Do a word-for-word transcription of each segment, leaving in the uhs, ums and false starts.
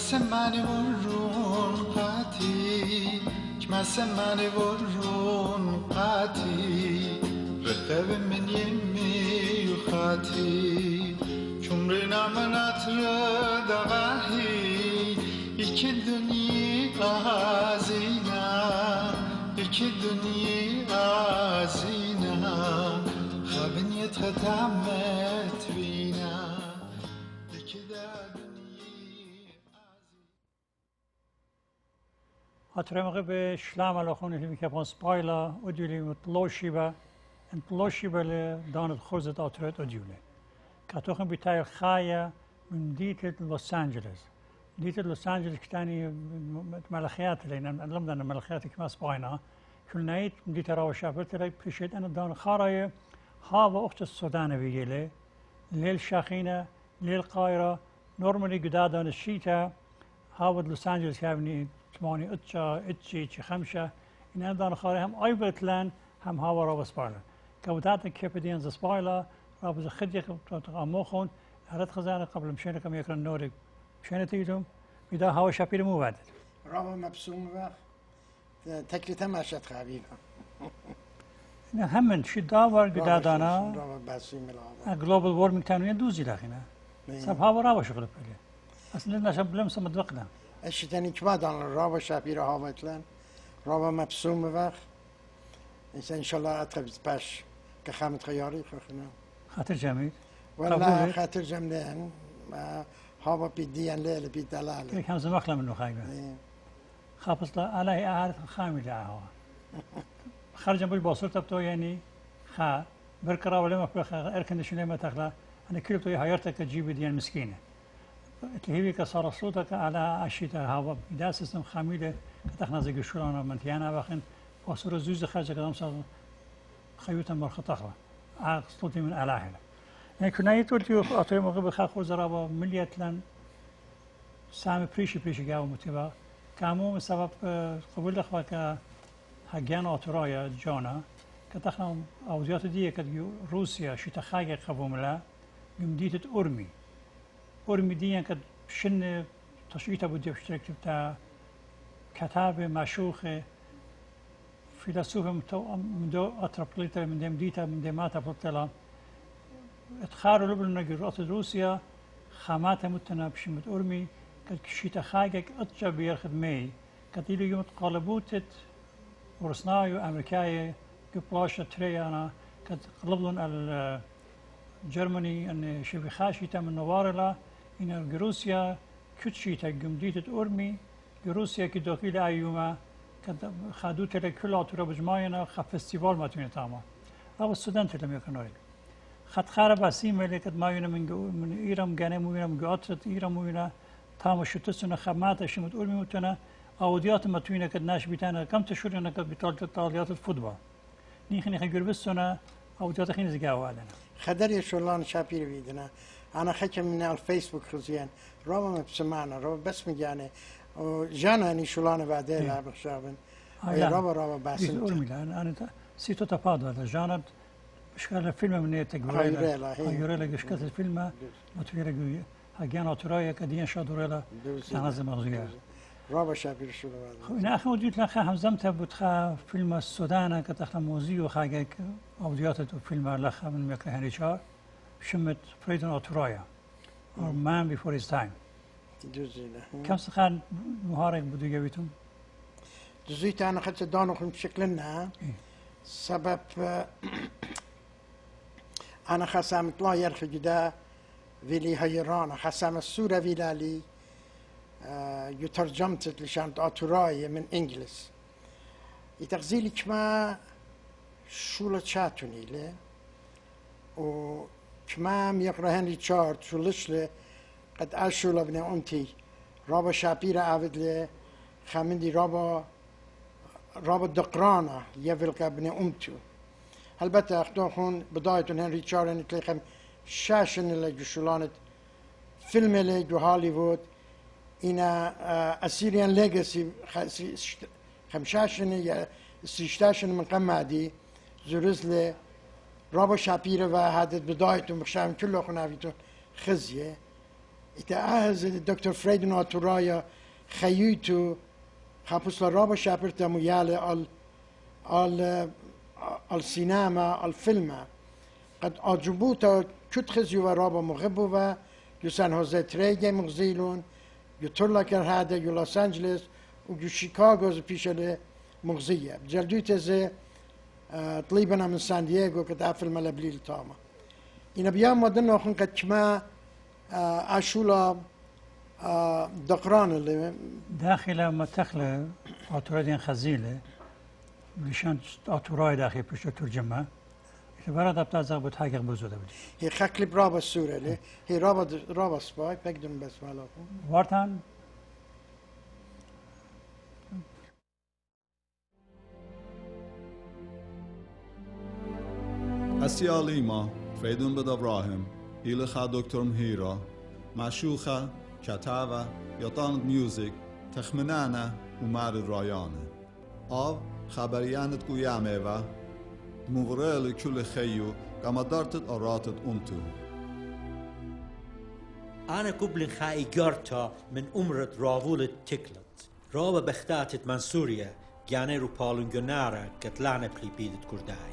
semane vorun qati kma semane vorun qati rqab min yemi khati chumrina manat dagahi iki dünya azina iki dünya azina khabin yetkhatamet vina هاترمغه به شلام الاخونه همی که پس پایلا ادیولی متلاشی با انتلاشی بله دانت خوزت آترت ادیوله کاتوخن بیتای خایا من دیت لوس آنجلس دیت لوس آنجلس کتانی ملخیات لین لم دان ملخیات که ماس پاینا کل نایت دیت راو شافت ری پیشت انا دان خارای ها و اخت السودان ویله لیل شاخینه لیل قایرا نورمالی جدادان الشيتا هاود لوس آنجلس كابني ثمانية اتشا اتشي اتشي خمسة إن أنا خارج هم أيبرتلان هم هوا رابط سبايلا كودات كيبدين ز سبايلا رابط خديك تقاموخون هرت خزانة قبل مشينا كم يكرن نورك مشينا تيجون بدا هوا شابير مو بعد رابط مبسوم وقت تكليته ماشت خبيبة هم من شد داور جدادانا رابط بسيم العاب global warming تانوين دوزي لكنه سب هوا رابط شغل بيله أصلا نشام بلمس مدقنا اشتنی که بعد آن رابط شبیه هاوتلن رابط مبسوم وقت اینسان انشالله اتخذ باش که خامت خیاری خونه خاطر جميل ولا خاطر جملين هوا بيديان ليل بيدلال كيف كان زمخله منه خايبه خابص عليه اعرف خامل هوا خرج بول باصرت بتو يعني خا بركرا ولا ما اير كونديشن ما تخلا انا كل تو حياتك تجيب ديال مسكينه هيك كسر صوتك على الشتاء هوا بدا سيستم خميله كتخنا زي شلون منتيانا باخن وصور زوز خرج قدام صار خيوتا مرخطخه عاق صوتي من الاهل يعني كنا يتولتي اطيم غب خاخو زرابا مليتلن سامي بريشي بريشي جاو متبا كامو سبب قبول اخواك هجان اوترايا جانا كتخنا اوديات دي كد روسيا شتا خايق قبوملا يمديت اورمي اورمي دي كد شن تشويته بدي اشترك بتاع كتاب مشوخ فيلسوف من دو أترابليتا من دم ديتا من دماتا بطلا اتخاروا لبنان جرات روسيا خامات متنابش مت أرمي كشيتا خاجك أتجا بيرخد مي كتيلو يوم تقالبوتت ورسنايو أمريكاي قبلاشة تريانا كت قلبلن ال جرماني أن شبه خاشيتا من نوارلا إن روسيا كتشيتا جمديتت أرمي روسيا كداخل أيوما كد خدوت لكل عطورة بجماعنا خ فستيفال ما توني تاما أو السودان تلم يكنوري خد خارب أسيم اللي كد ما ينا من جو من إيرام جانا موينا من جواترة إيرام موينا تاما شتسنا خدمات أشي متقول ميوتنا أوديات ما توينا كد ناش بيتنا كم تشهر أنا كد بطال تطاليات الفوتبول نيخ نيخ جرب السنة أوديات خين زجاوا علينا خدر يشولان شابير بيدنا أنا خدت من الفيسبوك خزيان رابع بسمعنا رابع بس مجاني جانا ني شولانه بعدين لا بخشابن اي رابا رابا باسن انا انا سيتو تفاضل جانا بشكل فيلم من تقريبا يوريلا قشكت الفيلم متفيرق هاجانا ترايا كدين شادوريلا تنظم مغزيه رابا شابير شو انا اخو جيت لخا همزمت بتخا فيلم السودان كتخا موزي وخاجك اوديات فيلم لخا من مكهنيشار شمت فريدون اوترايا or man before his time كم سخان مهارك بدو جابيتم؟ جزيت أنا خدت دانو خلنا بشكلنا سبب أنا خسام طلع يرخي جدا فيلي هيرانا خسام السورة فيلالي يترجمت لشانت أتوراي من إنجلس يتغزيلي كما شولة شاتوني لي وكما يقرأ هنري تشارت شولش لي قد أشول ابن أمتي رابا شابيرا عبد لي خامندي رابا رابا دقرانا يفلق ابن أمتو البته أخدوخون بدايتون هنري تشارن تلقم شاشن اللي جشولانت فيلم اللي جو هوليوود إنا أسيريان ليجاسي خمشاشن يا سيشتاشن من قمادي زرزلي رابا شابيرا وهادت بدايتون بخشام كله خنافيتون خزيه إتأهز الدكتور فريدن أتورايا خيوتو خابوس لرابا شابرتا ميالي ال ال السينما الفيلم قد أجبوتا كتخز يو رابا مغبوبة يو سان هوزي تريجي مغزيلون يو تورلاكر هذا يو لوس أنجلس ويو شيكاغو بيشالي مغزية بجلدوتا زي طليبنا من سان دييغو قد أفل ملابليل تاما إن بيام ودنا خن قد كما أشولا دقران اللي داخل ما تخلى أطرادين خزيلة بشان أطراي داخل بيش ترجمة برات أبتع زغبت حاجة بزودة بدي هي خكلي برابا السورة لي هي رابا رابا سباي بقدم بس مالكم وارتان اسياليما فيدون بد ابراهيم إلخا دكتور مهيرا معشوخة كتابة يطاند ميوزك تخمنانا ومارد رايانة آب خبريانت قيامة و موريل كل خيو كما دارتت أراتت أنتو أنا قبل خاي جارتا من أمرت راولت تكلت رابا بختاتت من سوريا جاني رو بالونجونارا كتلانا بخيبيدت كرداي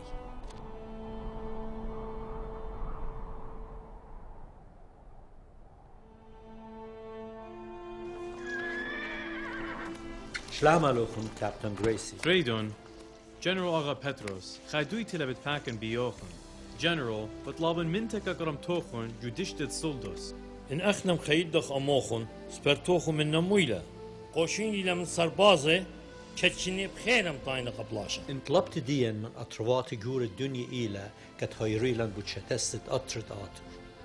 شلام عليكم كابتن غريسي فريدون جنرال آغا بطرس خايدوي تلبت باكن بيوخن جنرال بطلابن منتك اقرم توخن جودشتت سولدوس إن أخنم خيدخ أموخن سبرتوخن من نمويلة قوشيني لمن سربازة كتشيني بخيرم طاينة قبلاشا إن طلبت ديا من أطروات جور الدنيا إيلا كتهيري لن بتشتست أطرت آتر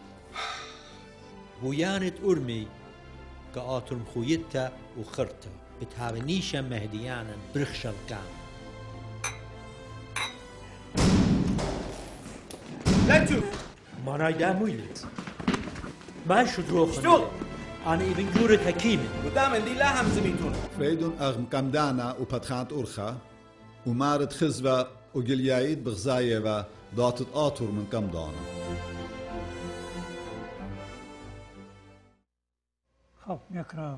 ويانت أرمي كآتر مخويتا وخرتا بتهاونيشا مهديانا برخشا الكام لا تشوف ما نايدا مويلت ما شو روخن أنا ابن جورة حكيمة قدام دي لا هم زميتون فيدون أغم كمدانا وبتخانت أرخا ومارد خزوة وقليايد بغزاية و داتت آتور من كمدانا خب يقرأ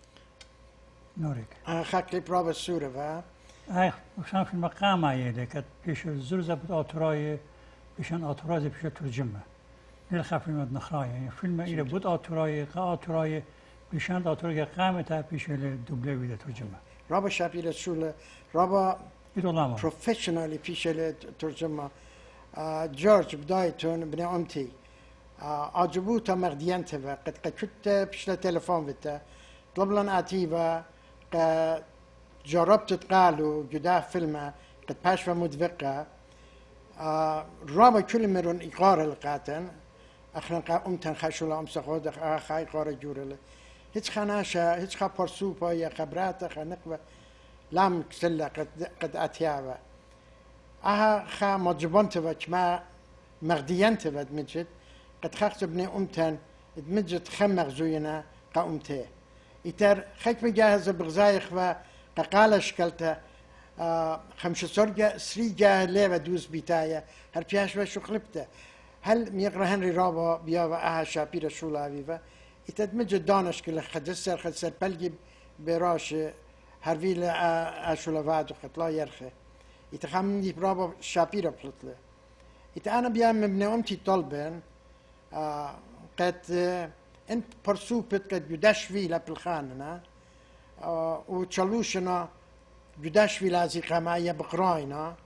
نورك خكلي برابا السورة و هاي وشان في المقام هاي كانت بيش الزرزة بتأطراي بيشان أطراي بيش ترجمة نلخا فيلم نخراي يعني فيلم إلى بود أطراي قا أطراي بيشان أطراي قامتها بيش الدبلة بيدا ترجمة رابا شابيرة سورة رابا بدولامة بروفيشنالي بيش ترجمة جورج بدايتون بني أمتي عجبوتا مغديانتها قد قد كنت بيش تلفون بتا طلب لنا أتيبا قد جربت تقالوا جدا فيلم قد باشفا مدفقة رابا كل مرون إقارة لقاتن أخنا قا أمتن خشولا أمسا خود أخا إقارة جورة هيتش خناشا هيتش خا برسوبا يا خبرات خا نقبة لام كسلا قد قد أتيابا أها خا مجبنت كما مغديانت بد مجد قد خاخت ابن أمتن دمجد خمغ زوينا قا أمتي إتر خيك بجاهز بغزايخ و قال شكلته آه خمسة سرجة سري جاه ليبا دوز بيتايا هل فيهاش وشو خلبته هل ميقرا هنري رابا بيابا اها شابيرا شولا بيبا إتدمج دانش كله خدسر خدسر بلجي براش هرفيل اشولا فادو قتلا يرخي إتخمني برابا شابيرا بلطله إت أنا بيام ابن أمتي طلبن آه قد آه انت برسوبت قد يدش فيلا بالخاننا آه وتشلوشنا جداش ویلازی قمعی بقراینا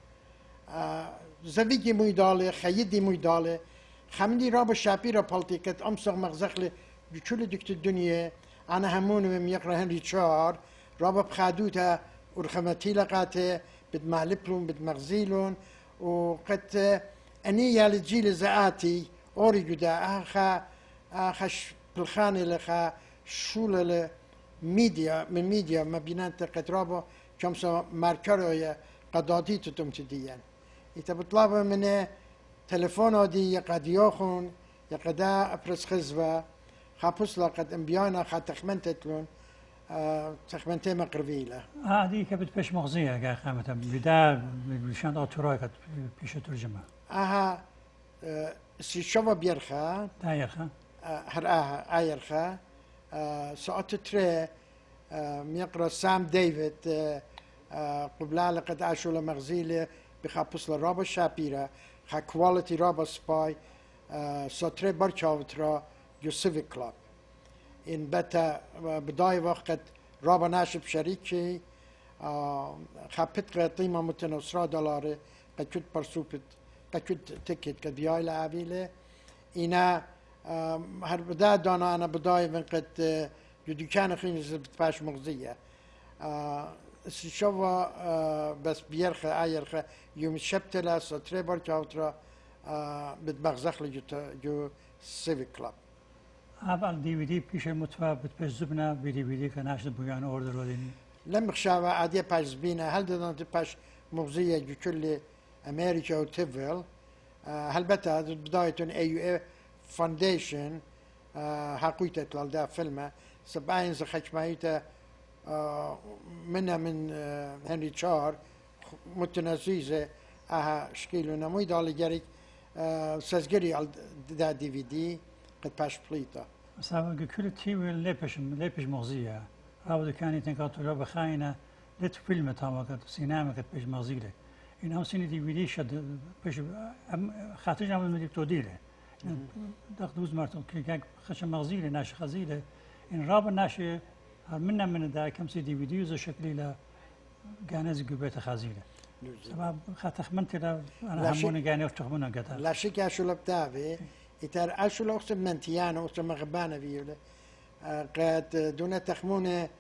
زویگی مویداله خیدی مویداله خمدی راب شاپی را پالتیکت امسق مغزخل بكل دكت الدنيا أنا همون وميقرا هنري تشار راب بخادوتا ورخمتي لقاته بدمعلبلون بدمغزيلون وقد أني للجيل زعاتي أوري جدا أخا أخش بالخانة لخا شولة ميديا من ميديا ما بينات قد رابو كمسا ماركرويا قدادي تتم تديان إذا بطلب من تلفون دي يقد يوخون يقدا أبرس خزوة خابوس لقد انبيانا خا تخمنتتلون أه تخمنتي مقربيلة هذه كبت بيش مغزية كا خامتها بدا بشان أطراي كت بيش ترجمة أها أه سي شوفا بيرخا دايرخا أه هرآها آيرخا ساعات تري ميقرا سام ديفيد قبل قد اشول مغزيله بخابوس لرابا شابيرا خا كواليتي رابا سباي ساتري برشاوترا جو سيفيك كلاب ان بتا بداية وقت رابا ناشب شريكي خابت قيمة متنوسرا دولار قد كنت برسوبت قد كنت تكت قد بياي لعبيله اینا هر بدا دانا انا بداية من قد جدي كان خين بتباش مغزية شوا بس بيرخى ايرخى يوم الشبتلة ساتري برشاوترا بتبغزخ لي جو سيفيك كلاب اول دي في دي پیش متوا بتبزبنا بي دي في دي كناش بيان اوردر ودين لم خشاوة عادية باش زبينة هل دادان باش مغزية جو كل امريكا وتيفل هل بتا بداية اي يو اي فاونديشن حقيقة لالدا فيلمه سبعين زخش مايتا منها من هنري تشار متنزيزة اها شكيلو نموي دالي جاريك سازگري على دا دي في دي قد باش بليتا سابقا كل تيوي ليبش ليبش مغزية رابط كاني تنقاطو لو بخاينة لت فيلم تاوكت سينما قد بيش مغزيلة إن هم سيني دي في دي شد بيش خاطرنا من مدي توديله داخل دوز مرتون كي خش مغزيلة ناش خزيلة إن رابط ناش منا من دا كم سي دي في دي وزو شكلي لا جانز جوبيت خزيلة سبب خاتخمنت لا انا همون جاني وتخمنا قتا لا شيك اشول بتاعي يتر اشول اقسم منتيانو اقسم غبانه فيولا قد دون تخمونه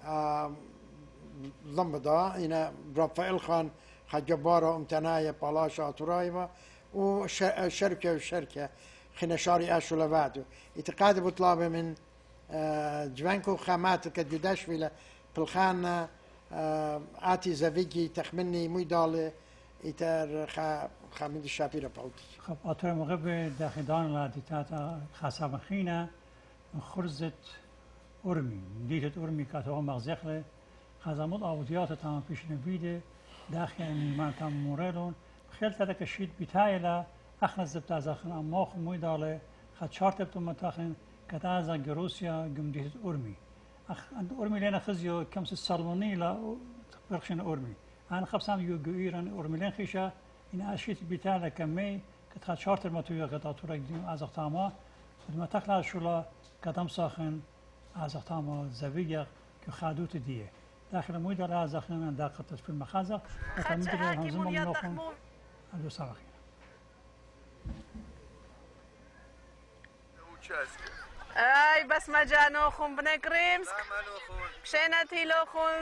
ضمضا هنا رافائيل خان خجبارة امتناية بالاشا ترايبا وشركة وشركة خنا شاري اشول بعده اعتقاد بطلابه من جوانكو خامات كجداش فيلا بالخانه آتی زویگی تخمینی میداله ایتر خا خامد شابیره باودی. خب آتور موقع به داخدان لا دیتاتا خاصه مخینه خرزت ارمی دیت ارمی کاتو مغزخله خزامات آودیات تمام پیش نویده داخل نیمان تام مورلون خیلی ترک شید بیتایلا اخن زبط از اخن اماخ میداله خد چارت بتو متاخن کتا از روسیا گم دیت ارمی أخ عند أرمي لنا خزيو كمس السالموني لا برخشن أرمي أنا خبصام يو جويران أرمي لين خيشة إن أشيت بيتالا كمي كتخد شارتر ما تويا قطع تورك ديم أزق تاما فلما تخلع شولا قدم ساخن أزق تاما زوية كخادوت ديه داخل مويد على أزقنا من داخل في المخازق وكمل هم زمان نوخن أدو ساخين اي بس ما جانوخون بنكريمسك شينتي لوخون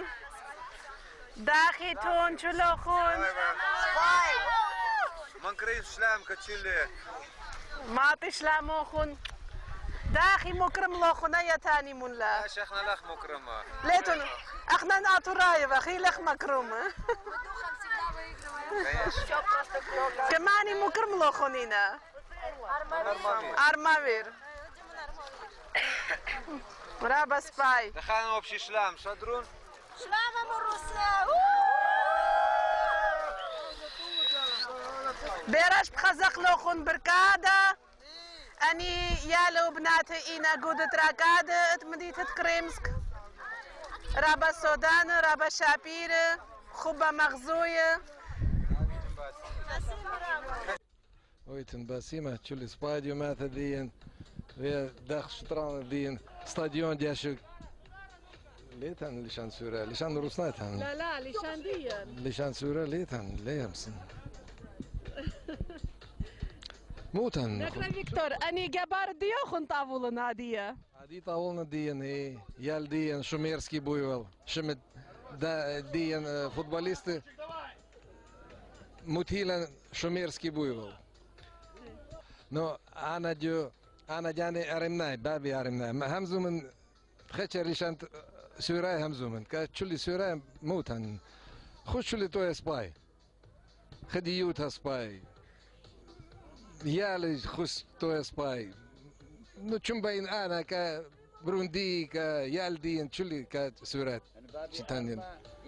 داخيتون شو لوخون منكريم شلام كتشيلي ماطي شلاموخون داخي مكرم لوخون يا تاني من لا يا شيخنا لخ مكرمة ليتون اخنا نعطو رايب اخي لخ مكرومة كماني مكرم لوخونينا ارمامير مرحبا سباي دخلنا بشي شلام شادرون شلام من روسيا بيراش بخزق لوخون بركادة اني يالو بناتي اينا قودت راكادة اتمديت كريمسك رابا سودان رابا شابير خوبا مغزوية ويتن باسيمة تشولي سبايديو ماثا ديين ويا داخل شطران ديين ستاديون دياشك ليتن لشان سورة لشان روسناتن لا لا لشان ديين لشان سورة ليتن ليمسن موتن دكرا فيكتور اني جبار ديوخن طاولنا عادية عادي طاولنا ديين هي يال ديين شوميرسكي بويول شمت دا ديين فوتبوليست متهيلا شوميرسكي بويول نو انا جو انا جاني ارمناي بابي ارمناي همزو من خشر لشان سوراي همزو من كتشلي سوراي موتن خش لي تو سباي خديوتها سباي يالي خش تو سباي نو تشمبين انا ك بروندي ك يالدي تشلي كسورات شتانين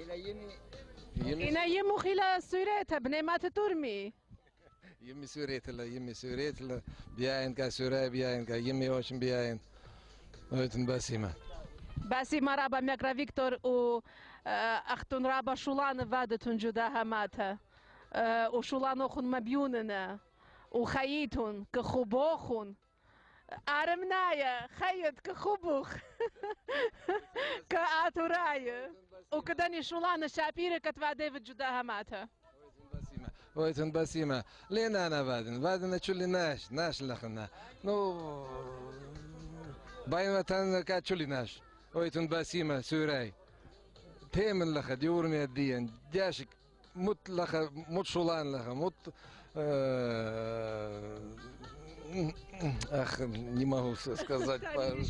إنا يمو خلا سورات بني ما تترمي يمي سوريت لا يمي سوريت لا بياين كا سوراي بياين كا يمي وشم بياين ویتن بسیمه بسیمه رابا مکرا ویکتور و اختون رابا شولان وادتون جدا هماته و شولان اخون مبیوننه و خییتون که خوباخون ارم نایه خیت که خوبوخ که آتورایه و کدنی شولان شاپیره که تواده و جدا هماته ویتن بسیمه لینا انا وادن وادن چولی ناش ناش لخنا نو باين وطن كات شولي ناش ويتن بسيمه سوري تيمن لخا ديورني الدين جاشك مت لخا مت شولان لخا مت ах не могу сказать.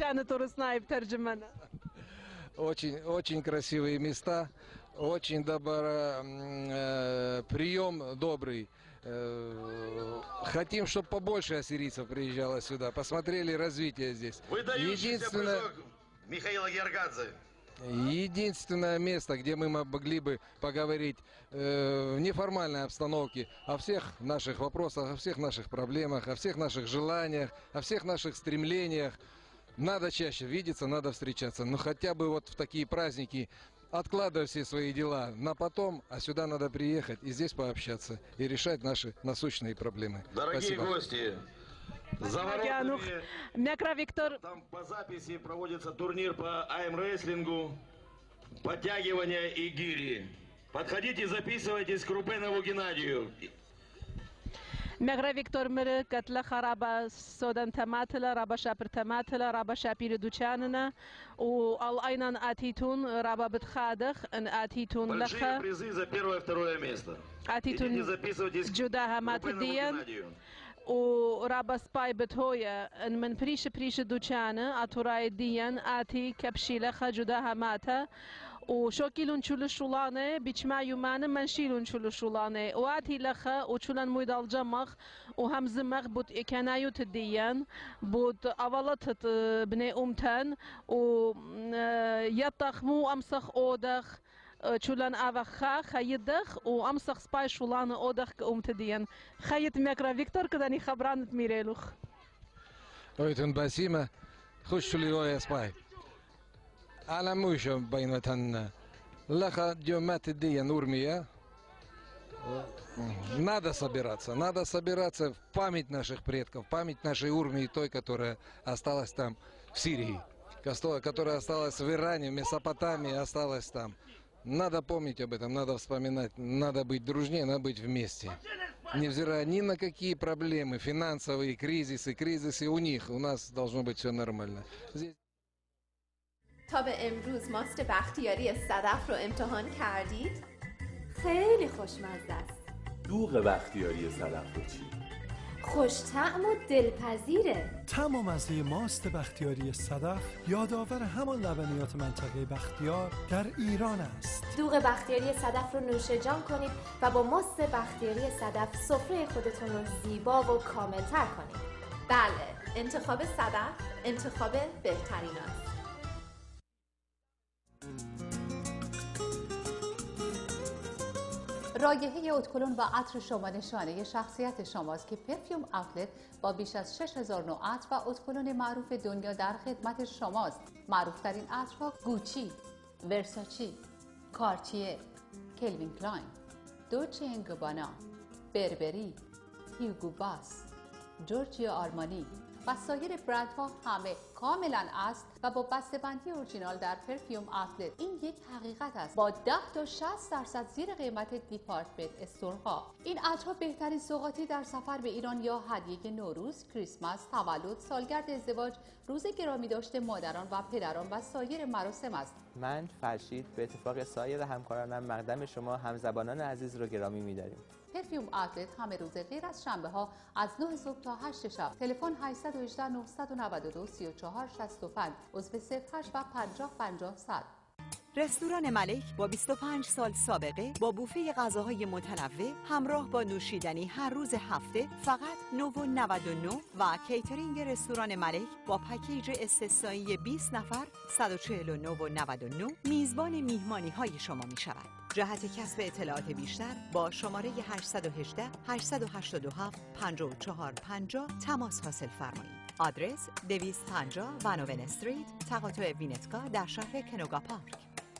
Очень очень красивые места, очень добро прием добрый. Хотим, чтобы побольше ассирийцев приезжало сюда, посмотрели развитие здесь. Единственное, Михаила Гергадзе. Единственное место, где мы могли бы поговорить э, в неформальной обстановке о всех наших вопросах, о всех наших проблемах, о всех наших желаниях, о всех наших стремлениях. Надо чаще видеться, надо встречаться. Но хотя бы вот в такие праздники, откладывая все свои дела на потом, а сюда надо приехать и здесь пообщаться и решать наши насущные проблемы. Дорогие Спасибо. гости, за воротами, там по записи проводится турнир по айм-рестлингу, подтягивания и гири. Подходите, записывайтесь к Рупенову Геннадию. مغرب ویکتور مر کتل خراب سودان تماتلا رابا شابر تماتلا رابا شابير دوچاننا و الأينان آتيتون رابا بتخادخ ان آتيتون لخا призы за первое и второе место. آتيتون جدا همات ديان و رابا سباي بتهويا ان من بريش بريش دوچانه آتوراي ديان آتي كبشي لخا جدا هماتا و شوكيلون چول شولانه بيچما يومانه منشيلون چول شولانه واتي لخا و چولان مويدال جمخ و همزمخ بود اكنايو تديان بود اولت بني امتن و يطخمو امسخ اودخ چولان اوخا خيدخ و امسخ سباي شولانه اودخ امتديان خيط مكرا فيكتور كداني خبرانت ميريلوخ ويتن بسيمه خش لي رويا سباي على موشو بينتنا لخا дёмат идея нурмия. Надо собираться, надо собираться в память наших предков, в память нашей Урмии, той, которая осталась там в Сирии, которая осталась в Иране, в Месопотамии, осталась там. Надо помнить об этом, надо вспоминать, надо быть дружнее, надо быть вместе. Невзирая ни на какие проблемы, финансовые кризисы, кризисы у них, у нас должно быть все нормально. Здесь... تا به امروز ماست بختیاری صدف رو امتحان کردید؟ خیلی خوشمزه است. دوغ بختیاری صدف رو چی؟ خوش طعم و دلپذیره. طعم و مزه ماست بختیاری صدف یادآور همان لبنیات منطقه بختیار در ایران است. دوغ بختیاری صدف رو نوش جان کنید و با ماست بختیاری صدف سفره خودتون رو زیبا و کاملتر کنید. بله، انتخاب صدف انتخاب بهترین است. رایحه ادکلون و عطر شما نشانه شخصیت شماست که پرفیوم اوتلت با بیش از شش هزار نوع عطر و ادکلون معروف دنیا در خدمت شماست. معروفترین عطرها گوچی، ورساچی، کارتیه، کلوین کلاین، دوچه اند گابانا، بربری، هیوگو باس، جورجیا آرمانی و سایر برندها همه کاملا اصل و با بسته‌بندی اورجینال در پرفیوم اوتلت. این یک حقیقت است با ده تا شصت درصد زیر قیمت دیپارتمنت استورها. این عطرها بهترین سوغاتی در سفر به ایران یا هدیه نوروز، کریسمس، تولد، سالگرد ازدواج، روز گرامی داشته مادران و پدران و سایر مراسم است. من فرشید به اتفاق سایر همکارانم مقدم شما همزبانان عزیز رو گرامی می‌داریم. پرفیوم اوتلت همه روز غیر از شنبه ها از نه صبح تا هشت شب. تلفن هشت یک هشت نه نه دو سه چهار شش پنج، عضو صفر هشت و پنجاه پنجاه صد. رستوران ملک با بیست و پنج سال سابقه با بوفه غذاهای متنوع همراه با نوشیدنی هر روز هفته فقط نه و نود و نه و کیترینگ رستوران ملک با پکیج استثنایی بیست نفر صد و چهل و نه و نود و نه میزبان میهمانی های شما می شود. جهت کسب اطلاعات بیشتر با شماره هشت یک هشت هشت هشت هشت هفت پنج چهار پنج تماس حاصل فرمایید. آدرس دویست و پنجاه ونوون استریت، تقاطع وینتکا در شهر کنوگا پارک.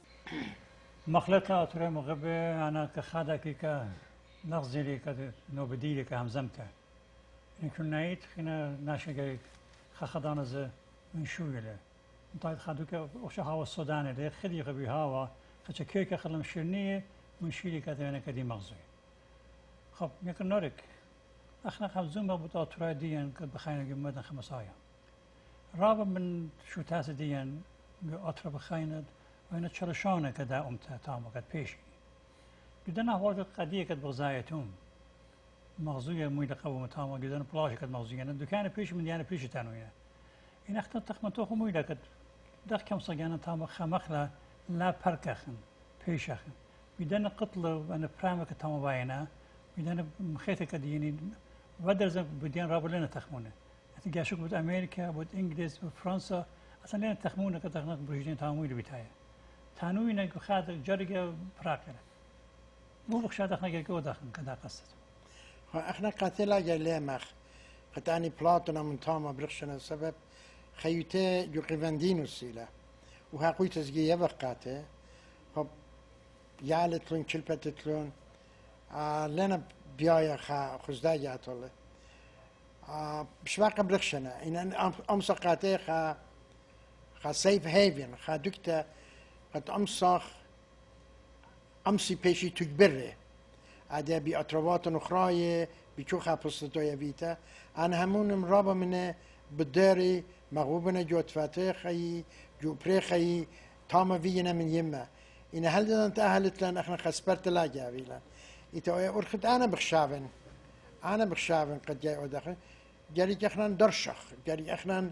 مخلطة أطرى مغبة أنا كخادك ك نغزلي ك نوبديلي كهمزمته. إن كنا نايت خنا ناشجع خخدان ز من شويله. نطيت خدوك وش هوا السودان ده خدي غبي هوا خشكي كخلم شرنية من شيلي كذا كدي مغزي. خب يمكن نورك. احنا خمسون مربوط أطرى ديان كبخاينا جمدنا خمسايا. رابع من شو تاس ديان أطرى بخاينا وأنا تشرشانة كذا أمتها تامة قد بيشي. جدنا هواجد قدية قد بغزايتهم. مغزوية مويلة قوة تامة جدنا بلاش قد مغزوية. أنا دكان بيش من ديانا بيش تانوية. إن أختار تخمتوه مويلة قد دخ كم صجانا تامة خمخلة لا بركخن بيشخن. جدنا قتلة وأنا برامك تامة باينا. جدنا مخيطة كديني ودرز بديان رابلنا تخمونه. أتجاشوك بود أمريكا بود إنجليز بود فرنسا أصلا لنا تخمونه كتخنق بريجين تامويل بيتايا. تانوي نجو خاد جرجة براكرة مو بخشاد احنا جاكو داخل كذا قصة احنا قاتلا جاي مخ قطعني بلاطنا من تاما برخشنا السبب خيوتي جو قيفاندينو السيلة وهاقوي تزجية بقاته خب يالت لون كلبت لون آه لنا بيايا خا خزدا جاتوله آه بشواق برخشنا إن أمس قاته خا خا سيف هيفين خا دكتا قد أمسخ أمسي بيشي تجبره عدا بأطروات أخرى بيشوخها بسطوية بيتا أنا همون مرابا من بداري مغوبنا جو تفاتيخي جو بريخي تاما فينا من يما إن هل دان تأهلت لان احنا خسبرت لا جاوي لان إتا أرخد أنا بخشافن أنا بخشافن قد جاي أدخل جاريك احنا درشخ جاريك احنا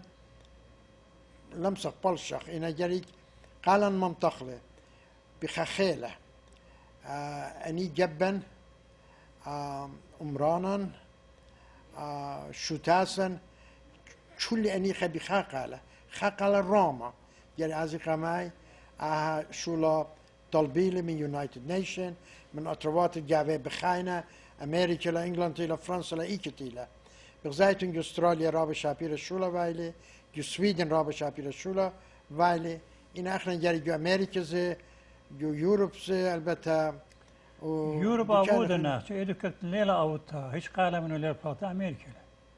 لمسخ بلشخ إنا جاريك قالا منطقله بخخيله آه اني جبن آه امرانا آه شوتاسا شولي اني خبي خاقاله خاقاله روما يعني ازي قماي آه شولا طلبيلي من يونايتد نيشن من اطروات الجاوي بخاينه امريكا لا انجلند لا فرنسا لا ايكتيلا بغزايتون جو استراليا رابع شابير الشولا وايلي جو سويدن رابع شابير الشولا وايلي این اخنا جاری جو امریکا زه جو یوروب زه البته یوروب آود نه چه ایدو کت لیلا آوتا هیچ قاله منو لیلا پات امریکا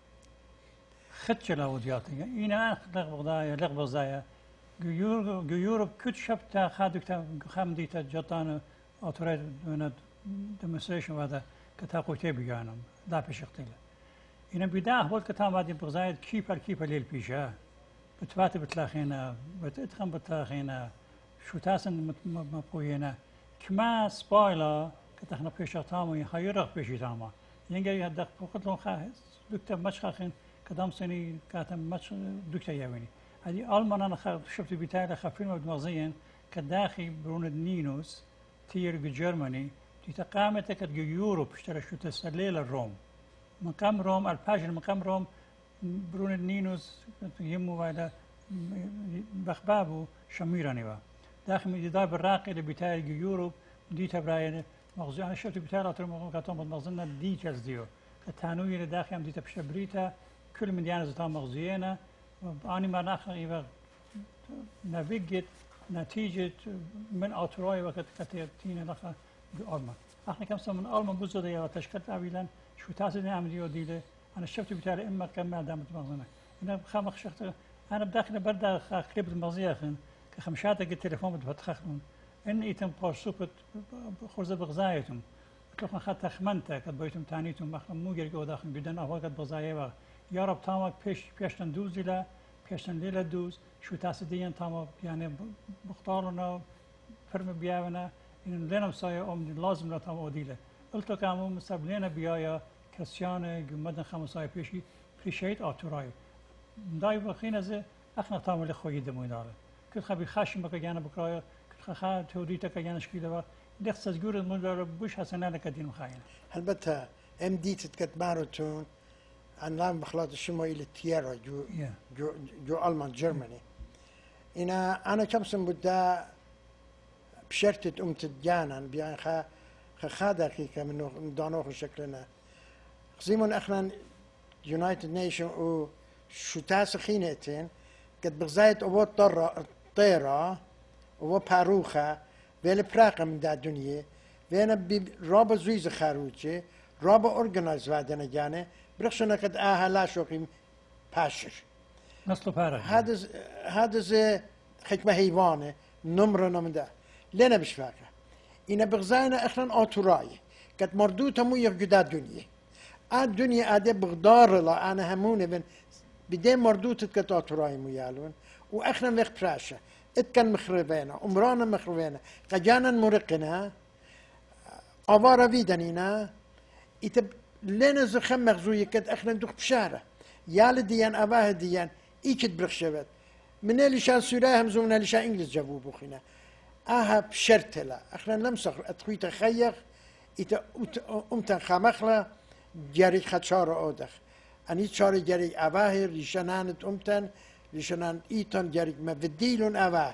خد چلا آودیاتی این آخ لغ بغدایا لغ بغزایا جو یوروب جو یوروب کت شبتا خادک تا خم دیتا جاتان آتورای دوند دمسیشن وادا کتا قوتی بیانم دا پیش اختیله این بیدا احوال کتا مادی بغزایا کیپر کیپر لیل پیشه بتبات بتلاخينا بتدخن بتلاخينا شو تاسن مبقوينا كما سبايلا كتخنا بيش تامو يخيرق بيش تاما ينجي هدق فقط لون خاهز دكتور مش خاخين كدام سني كاتم مش دكتور يويني هذه ألمان أنا خ شفت بتاعي خفين مدمغزين كداخي بروند نينوس تير جرماني تتقامت كد يوروب اشترى شو تسليل الروم مقام روم الباجن مقام روم برون نينوس يمو ولا بخبابو شميراني وا داخل من دار بالراقي اللي بتاعي يوروب دي تبراين مغزي انا شفت بتاعي اطر مغاتون مغزنا دي تشديو التانوي اللي داخل ام دي تبشبريتا كل من ديانا زتام مغزينا اني ما ناخذ ايوا نافيجيت نتيجه من اوتروي وقت كتينا لخا بالما احنا كم من الما بوزو دي تشكل اويلا شو تاسد نعمل ديله أنا شفت بتاعي إما كم دامت مغزنا أنا خامخ شخص أنا بداخل بردا خليب المغزية خن كخمشاتة قلت تليفون بتفتخون إن إيتم بارسوبت خرزة بغزايتهم قلت لهم خدت خمنتا قد بيتم تانيتهم أخلم مو جرقوا داخل جدا أهو قد بغزاية يا رب تامك بيش بيشتن دوز لا بيشتن ليلة دوز شو تاسدين تامك يعني بختارنا فرم بياونا إن لنا مسايا أم لازم لا تام أوديله قلت كامو مستقبلنا بيايا كريستيان جمدن خمسة بيشي خشيت آتوراي داي بخين زه اخنا تامل خوي دمويناره كل خبي خاشم بك جانا بكرايا كل خا توديتا كجانا شكيله با دخس جور المدار بوش حسنا لكدين خاين البته ام دي تتكت مارتون عن لام بخلاط الشمالي التيارا جو yeah. جو جو ألمان جرماني انا انا كم سن بدا بشرطة ام تجانا بيان خا خا دقيقة من دانوخ شكلنا زيمون اخنا يونايتد نيشن و شو تاس خينتين قد بغزايت أبو طيرة أبو باروخة ويل براقة من دا الدنيا وينا رابا زويز خاروجي رابا أورجنايز وادنا جاني برخشنا قد آها لا شوقي باشر نصل بارك هذا هذا زي حكمة هيوانة نمرنا من ده لنا بشفاكة إن بغزاينا إحنا أطراي قد مردوتها مو يجدا الدنيا الدنيا أدي بغدار لا أنا همونة من بدين مردوت كت أطراي ميالون وإحنا مخبراشة إتكن مخربينا أمرانا مخربينا قجانا مرقنا أوارا فيدانينا إتب لنا زخم مغزوية كد إحنا ندوخ بشارة يال ديان أباه ديان إيكت برخشبت من اللي شان سوريا همزو من اللي شان إنجليز جابوا بوخينا آها بشرتلا إحنا نمسخ أتخويت خيخ إتا أمتن خامخلا جاري خدشار أودخ أني شاري جاري أباه ريشانانت أمتن ريشانان إيتان جاري مفديلون أباه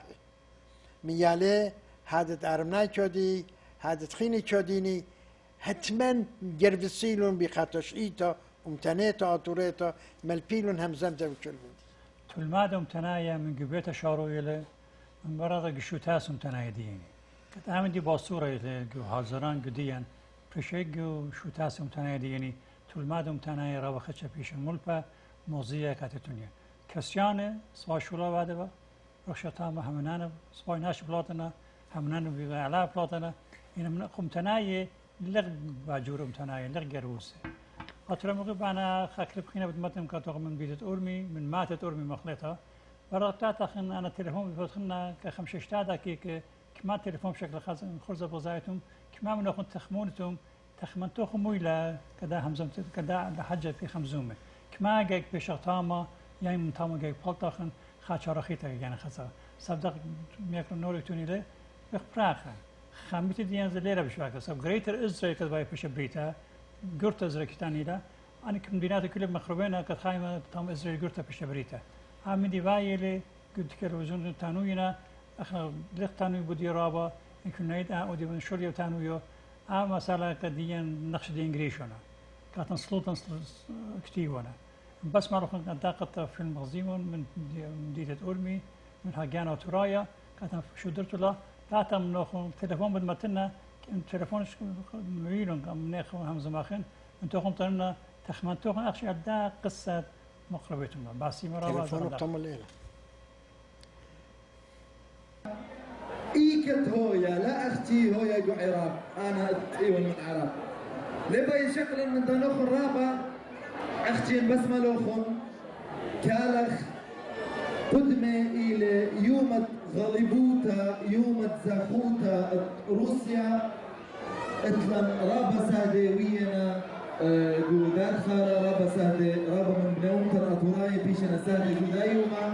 ميالي هادت أرمناي كودي هادت خيني كوديني هتمن جرفسيلون بخاتش إيتا أمتنيتا أطوريتا ملبيلون همزمتا وكلون تلماد امتنايا من قبيت شارو إلى من براد قشوتاس امتنايا ديني كنت عامل دي باصورة إلى حاضران قديا برشيق شوتاس امتنايا ديني تلماد امتنايا رابا خدشة بيش الملبة موزية كاتتونيا كسيانة سوا شولا بعد رخشة تاما همنانا سوا ناش بلاطنا همنانا بغالا بلاطنا إن من امتنايا لغ باجور امتنايا لغ جروسي أترى مغيب أنا خاكلب خينا بدمتهم كاتوغ من بيدت أورمي من ماتت أورمي مخلطة برغتات أخن أنا تليفون بفتخنا كخمشة دقيقة كما تليفون بشكل خاص خرزة بوزايتهم كما من أخن تخمونتهم تخمنتوخ مويلة كدا همزم كدا لحجة في خمزومة كما جاك بشغطامة يعني من تامة جاك بلطخن خاتشارة خيتا يعني خاصة صدق ميكرو نوري توني له بخبراخة خامتي ديان زليرة بشواكة سب غريتر إزرائيل كدباي بش بريتا قرت إزرائيل لا أنا كمدينات كلها مخروبينها كد خايمة تام إزرائيل قرتها بش بريتا عامل ديفاي اللي قلت كروزون تانوينا أخنا لق تانوي بدي رابا يمكن نعيد أودي من شوريا تانويو آه مسألة كديان نقش دي إنجليشنا كاتن سلطان كتيبنا بس ما رحنا نتاقط في المغزيمون من مدينة أورمي من هاجانا وترايا كاتن شو درت له تعتم ناخذ تليفون بدمتنا تليفونش ميلون كم ناخذ هم زماخن انتو قمت لنا تخمنتو اخشى دا قصه مقربتنا باسي مرابا تليفون قم الليله إيكت هويا لا أختي هويا جو عراق أنا أيوة من عراق لبي شكل من دنوخ الرابع أختي بس ملوخن كالخ قدمة إلى يوم غلبوتا يوم زاخوتا روسيا اتلن رابا سادوينا جو دارخارة رابا سادة رابا من بنومتر أطوراي بيشنا سادة جو دايوما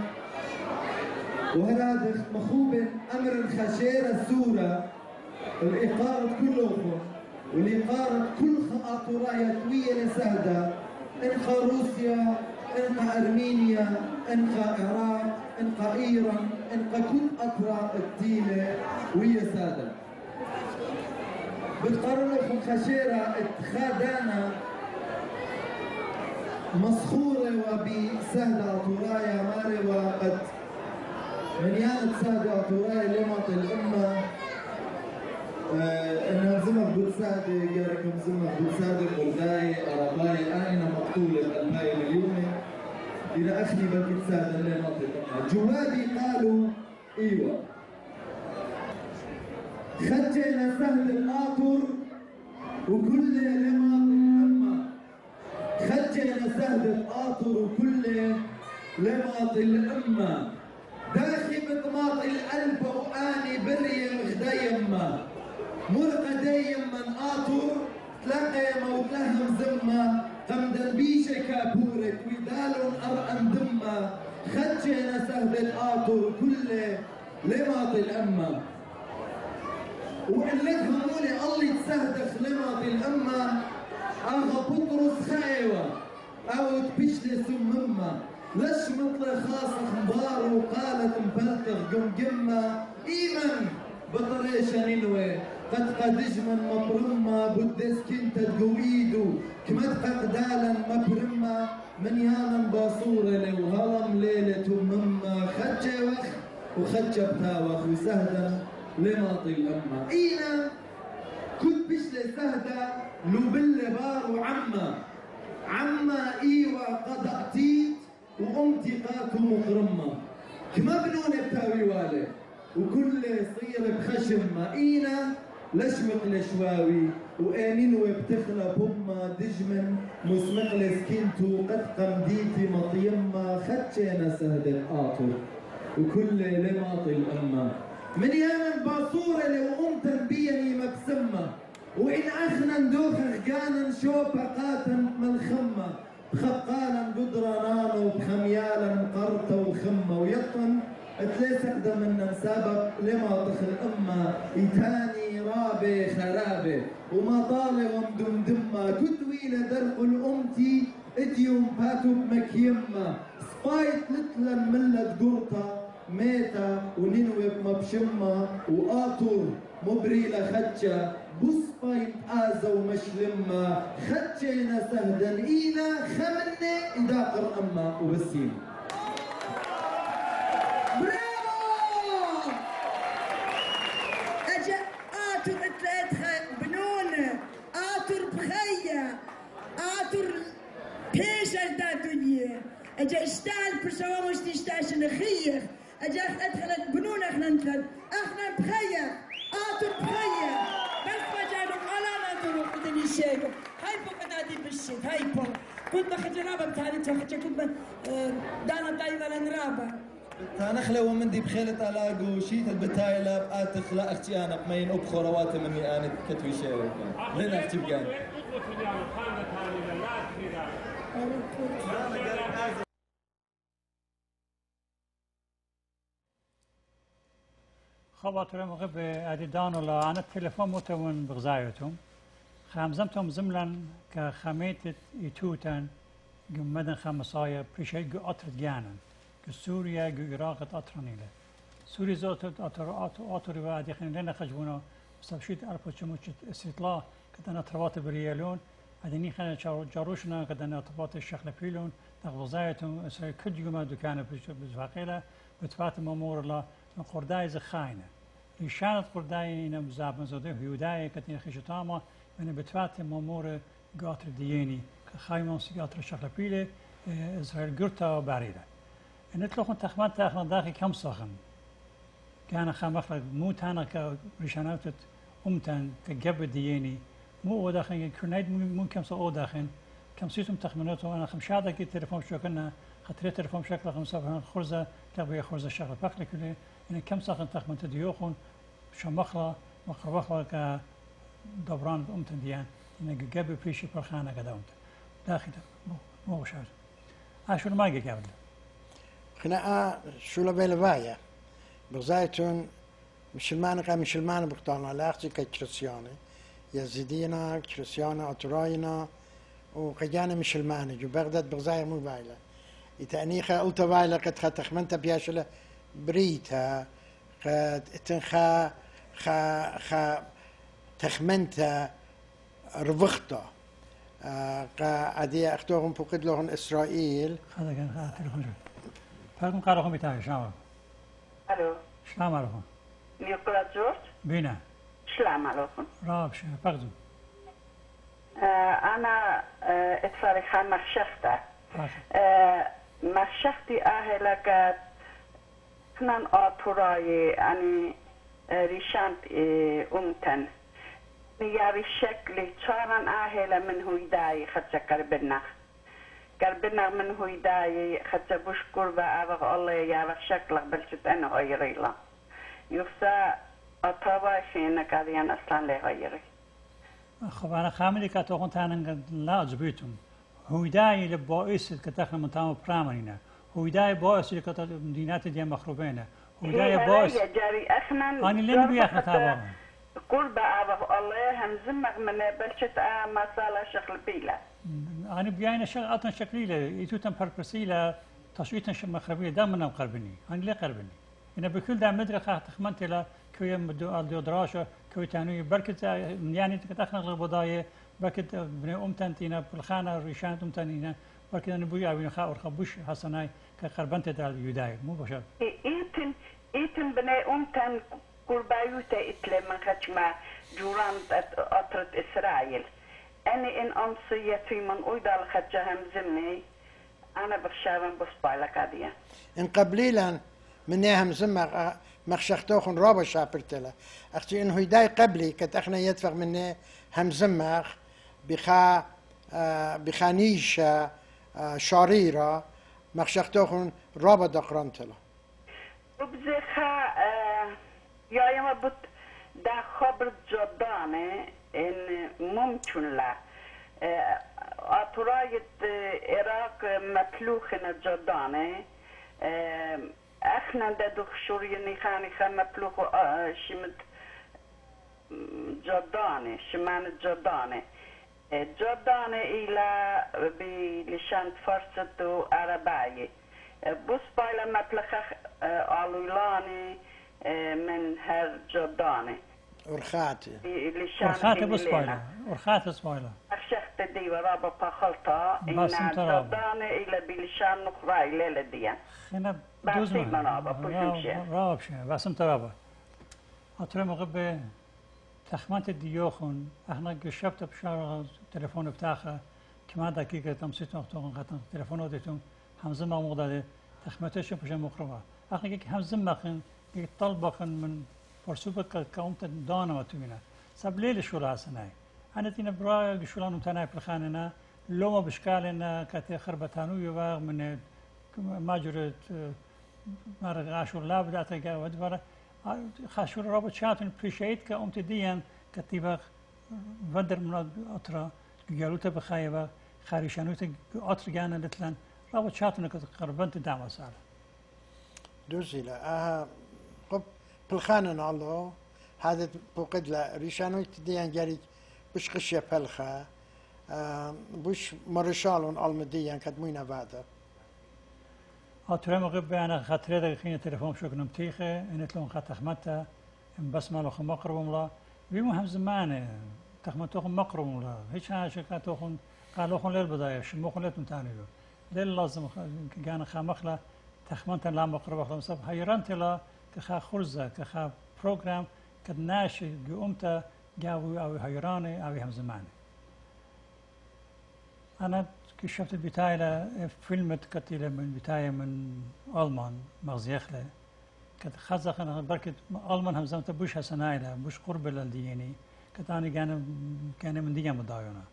وهذا مخوب أمر خشير السورة الإقارة كلهم والإقارة كل أطوراي طويلة سهدة إنقى روسيا إنقى أرمينيا إنقى العراق إنقى إيران إنقى كل أطراف الدينة وهي سادة بتقرروا خشيرة اتخادانا مسخورة وبسهدة أطورايا ماري وقد من يانت سادة أطورايا لمط الأمة إنها زمك بتسادة جاركم زمك بتسادة قرداي أراباي آئنا مقتولة بألباي مليونة إلى أخلي بلكي تسادة لمط الأمة جوابي قالوا إيوه خجينا سهل الآطر وكل لمط الأمة خجينا سهل الآطر وكل لمط الأمة داخي بطماط القلب وآني بريم غديمة مرقى دايم من آطر تلاقي موتلهم زمة قمدن بيشة كابورة ويدالون أرقن دمة خجينا سهل الآطر كل لمط الأمة وقلتها مولي الله يتسهدخ لمط الأمة أغا بطرس خايوة أو تبشلي سممة لش مثل خاصة خبار وقالت مبلتغ قمقمة إيمن بطريشة ننوي قد دجمن مبرمة بدس كنت تقويدو كمت قدالا مبرمة من يالا باصورة لو هلم ليلة مما خجة وخ وخجة بتاوخ وسهدا لماطي الأمة إينا كنت بشلة سهدة لو باللبار وعما عما إيوة قد أتيت وأمتي قاتو مقرمة كما بنونة بتاوي والي وكل صير بخشم إينا لشمق لشواوي وآمين وبتخلى بما دجمن مسمق لسكنتو قد قمديتي مطيمة خدشينا سهد الآطر وكل لماطي الأمة من يامن باصورة لو أمتن بيني مبسمة وإن أخنا ندوخ خجانا شوبة قاتن ملخمة بخقانا قدرانا وبخميالا قرطة وخمة ويطن تليس أقدم من مسابق لما طخل أمة إيتاني رابي خرابي وما طالي ومدمدمة كتويلة درق الأمتي اتيوم باتو بمكيمة سبايت لتلا ملت قرطة ميتا وننوب مبشمة وآطر مبريلة خدشة بوسبايت آزا ومشلمة خدشينا سهدا إينا خمني إذا قر أمة وبسيم برافو! أجا آتر اتلاتها بنونة آتر بخية آتر بيشر دا دنيا أجا اشتال برشوا مش تشتاش نخيخ أجا أدخلت بنونة احنا ندخل احنا بخية آتر بخية بس ما جانو على نظروا بدني شيء هاي فوق نادي بالشيت هاي فوق كنت بخد رابة بتالي تخد كنت دانا طايبة لنرابة تانخلة ومندي بخيلة علاقو شيت البتايلة بقات تخلق اختي انا بمين ابخو رواتي مني انا كتوي شيري لنا اختي بقان خبطوا موقع بأديدان ولا أنا التليفون متون بغزايتهم خامزمتهم زملا كخميتة إيتوتان جمدن خمسايا بريشي جو أطر جانا كسوريا جو إراق أطرانيله سوريا زوت أطر أطر أطر وادي خلينا لنا خجبونا بسبشيت أربعة شموشة استطلاع كتنا تروات بريالون أدني خلينا جاروشنا كتنا تروات الشخلة بيلون تغزايتهم إسرائيل كل يوم دكانة بزفاقيلة بتفات مامور الله من قرداي زخاينة لشانت قرداي إنهم زابن زوده هيوداي كتين خشتاما من بتفات مامور قاطر دياني كخايمون سيقاطر الشخلة بيلة إسرائيل قرطة وبعريدة نتلقون تخمات تاخنا داخل كم صخن كان خامخلق مو تانا كرشانوتت أمتن تجب دياني مو داخل كرنايد مو كم صو داخل كم سيتم تخمنته أنا خمشادة كي تلفون شو كنا خطري تلفون شكله خمسة خرزة تبغي خرزة شغلة بقلي كله إن كم صخن تخمن تديوخون شو مخلا مخلا مخلا كدبران أمتن ديان إن جب بريشي برخانة كده أمتن داخل مو مو شاذ عشان ما يجي قبل خناقة شو لبيلفايا بغزايتون مشلمان قا مشلمان بقطعنا لاختي ككريستياني يزيدينا كريستيانا أتراينا وقجانا مشلمان جو بغداد بغزايا مو بايلة يتأنيخا قلت بايلة قد خاتخمنتا بياشلة بريتا قد تنخا خا خا تخمنتا رفختا قا أدي أختوهم فقد لهم إسرائيل هذا كان هذا تلفون فاكم قالوا هم بتاعي شلام الو شلام عليكم نيقولا جورج بينا سلام عليكم رابش بغدو آه انا آه اتفارخ مخشخته آه مخشختي اهلك كنان آتوراي يعني آه ريشانت آه امتن نياري شكلي چارن اهل من هويداي خدشكر بالنخ قلبنا من هو يداي خدت بشكر بأبغ الله يعرف شكلك بلشت أنا غيري لا يفسا أطبع شينا قاديان أصلا لغيري خب أنا خاملي كاتوخن تانا لا جبيتم هو يداي لبائس كتاخنا من تام برامرينا هو يداي بائس كتاخ مدينات دي مخروبينا هو يداي بائس يا جاري أخنا أنا لين بياخنا تابعهم قرب أبغ الله هم زمغ من بلشت آه مسالة شغل بيلا أنا بيانا شغل أتن شكليلة يتوتن بربسيلة تشويتن شم خربية دام منهم قربني أنا ليه قربني إنه بكل ده مدري خا تخمنت له كوي مدو دو دراشة كوي تانوي بركت يعني تخنق البضايع بركت بني أم تنتينا بالخانة ريشان أم تنتينا بركت أنا بوي أبين خا أرخا بوش حسناي كقربنت دال يداير مو بشر. إيتن إيتن بني أم تن قربايوتا إتلي من ختما جوران أطرد إسرائيل. أنا إن أمسية في من أيضا الخجهم زمني أنا بخشاون بصبايلا قادية. إن قبليلا منهم زمر مخشختوخن رابا شابرتلا أختي إنه يداي قبلي كت أخنا يدفع مني هم زمر بخا بخانيش شاريرة مخشختوخن رابا دقرانتلا. وبزيخا يا يما بط دا خبر جدانه إن ممكن لا أطراية العراق مطلوخنا جدانه اخنا دا دخشوري نخاني خان مطلوخ شمد جدانه شمان جدانه جدانه إلى بلشان فرصت و عرباية بس بايلا مطلخ آلولاني من هر جدانه ورخاتي ورخاتي بس بايلا ورخاتي بس بايلا أخشخت دي ورابا بخلطة إن جدانه إلى بلشان نخراي ليلة ديان خنا بس منابا بشوشة راب شيء بس انت رابا أطرم غبة تخمنت الديوخون احنا قشبت بشار التليفون بتاعها كما دقيقة تمسيت وقتهم قطن تليفون وديتهم همزة ما مقدار تخمتش بشان مقربة احنا كي همزة ما خن كي طلبة خن من فرسوبة كأمت دانا وتوينا سب ليل شو راسناي أنا تينا برا شولان متناي بالخاننا لو ما بشكالنا كتي خربتانو يواغ من ماجرة مرة عاشور لا بدأت أجاوب برا خاشور رابط شاتن بريشيت كأمت ديان كتيبا ودر من أطرا جالوته بخايبا خارشانوته أطر جانا لتلان رابط شاتن كقربنت دعوة سالة دوزيلا آه قب بالخانة الله هذا بوقد لا ريشانوت ديان جاري بش قشية بلخا آه بش مرشالون المديان كدمينا بعده أترى مغرب أنا خاطر هذا خينا تلفون شو كنا متيخة إن تلون خات تخمتها إن بس ما لخم مقرب ولا بيمهم زمانه تخمتوهم مقرب ولا هيش هاش كاتوهم قالوا خن للبداية شو مخن لتم تانيو ليل لازم كان خامخلا تخمنت لا مقرب خلاص هيرنت لا كخا خرزة كخا برنامج كدناش قومته جاوي أو هيراني أو هم زمانه أنا كشفت البداية فيلم كتير من بداية من ألمان مغزيخلة كت خزخ أنا بركت ألمان هم زمت بوش حسنايلة بوش قرب للديني كتاني كان كان من ديا مداينا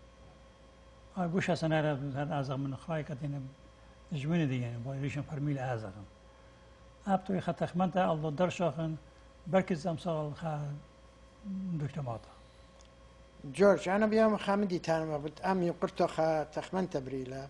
بوش حسنايلة هذا أزغ من خاي كتينا جمين ديني بوريشن فرميل أزغ أبتو يخت خمنته الله درشاخن بركت زمسال خا دكتوماتا جورج أنا بيوم خامدي تانا بد أمي قرطو خا تخمن تبريلا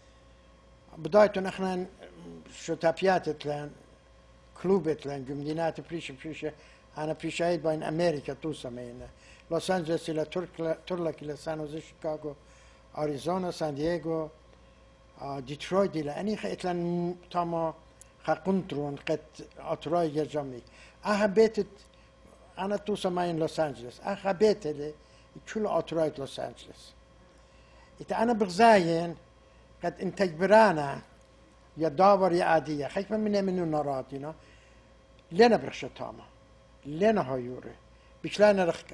بداية نحن شو تابيات تلان كلوبت لان جمدينات بريش بريش أنا بريشايد بين أمريكا توسا مينا لوس أنجلس إلى تورك تورلك إلى سان خوزي شيكاغو أريزونا سان دييغو ديترويت إلى أني خيتلان تاما خا قنطرون قد أطراي جمي أها بيتت أنا توسا مين لوس أنجلس أها بيتت كل أطرايت لوس أنجلس إذا أنا بغزاين قد إنتاج برانا يا داور يا عادية خيك من منو نراتينا لنا برخشة تاما لنا هايوري بكلانا رخكة